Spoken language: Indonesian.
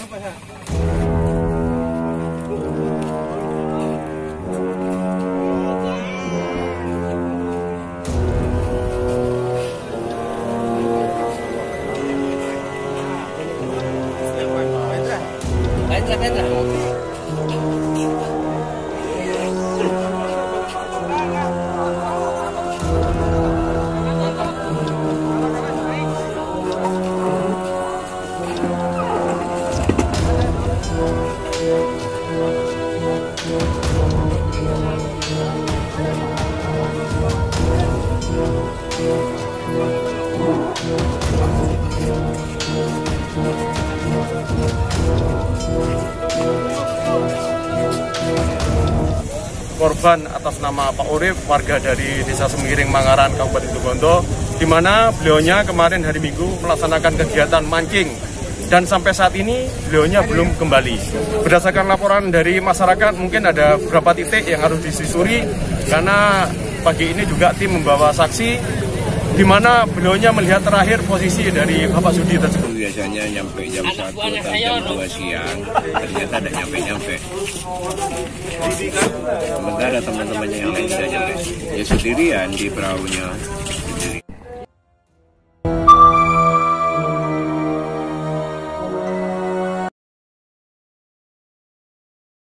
Korban atas nama Pak Urip, warga dari Desa Semgiring, Mangaran, Kabupaten Situbondo, di mana beliaunya kemarin hari Minggu melaksanakan kegiatan mancing dan sampai saat ini beliaunya belum kembali. Berdasarkan laporan dari masyarakat, mungkin ada beberapa titik yang harus disusuri karena pagi ini juga tim membawa saksi di mana beliaunya melihat terakhir posisi dari Bapak Sudi tersebut. Biasanya nyampe jam 1 atau jam 2 siang, ternyata ada nyampe-nyampe. Sementara teman-temannya yang lain tidak nyampe. Ya sendirian di perahunya.